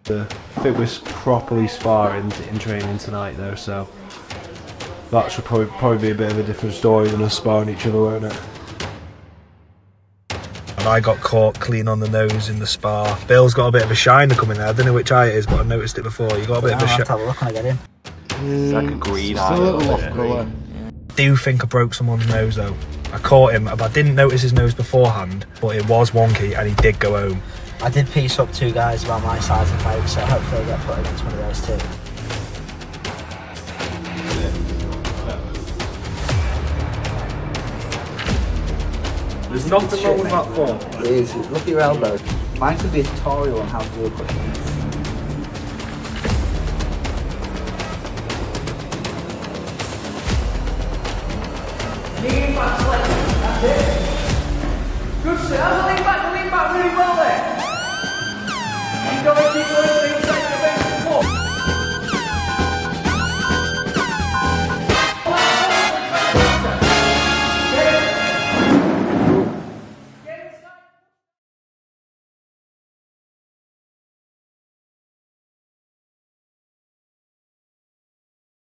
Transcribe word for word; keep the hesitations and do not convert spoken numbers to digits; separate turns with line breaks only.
I think we're properly sparring in training tonight though, so that should probably, probably be a bit of a different story than us sparring each other, won't it? And I got caught clean on the nose in the spar. Bill's got a bit of a shiner coming there. I don't know which eye it is, but I noticed it before. You got a bit
yeah,
of a shiner.
I'll have a look when I get in.
It's like a green eye.
A little off colour.
I do think I broke someone's nose though. I caught him, but I didn't notice his nose beforehand, but it was wonky and he did go home.
I did piece up two guys about my size and height, so hopefully I'll get put against one of those two.
There's nothing wrong with that form.
It is. Look at your elbow. Mine could be a tutorial on how to do a push.
Lean back slightly. That's it. Good shit. That's a lean back.